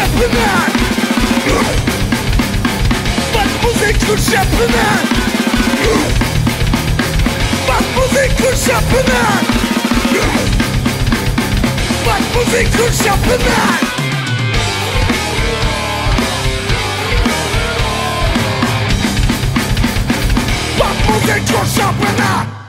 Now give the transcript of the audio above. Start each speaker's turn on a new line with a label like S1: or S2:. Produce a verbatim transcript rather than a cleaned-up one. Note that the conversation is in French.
S1: köper mig. Was Musik du köper mig. Was Musik du köper mig. Was Musik du köper mig. Was Musik du köper mig.